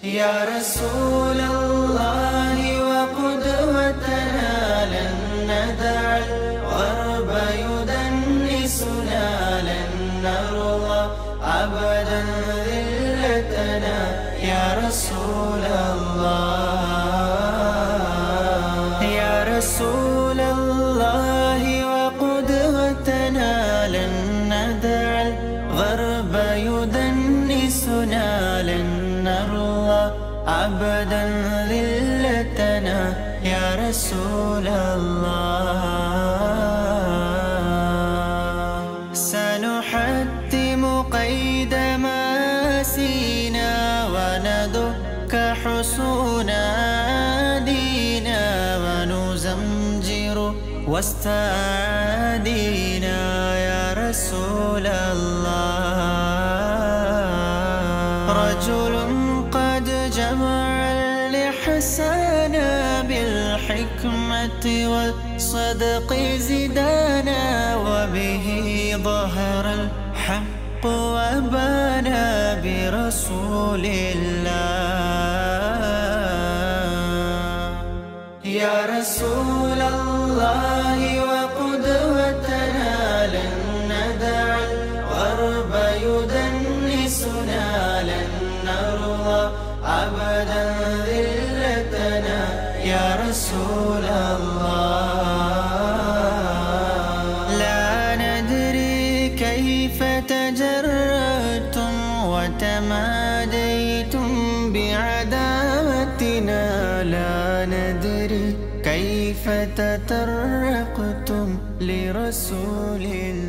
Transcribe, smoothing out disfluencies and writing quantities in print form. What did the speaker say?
يا رسول الله وقدوتنا لن ندع الغرب يدنسنا، لن نرضى أبدا ذلتنا يا رسول الله. يا رسول الله وقدوتنا لن ندع الغرب يدنسنا، لن نرضى أبدا ذلتنا يا رسول الله. سنحتم قيد ماسينا وندك حصون دينا، ونزمجر واستعادينا يا رسول الله. رجل قد جمع الإحسان بالحكمة والصدق زدانا، وبه ظهر الحق وبانا برسول الله. يا رسول الله وقدوتنا لن ندع الغرب يدنسنا، لن نرضى أبدا ذلتنا يا رسول الله. لا ندري كيف تجردتم وتماديتم بعداوتنا، لا ندري كيف تطرقتم لرسول الله.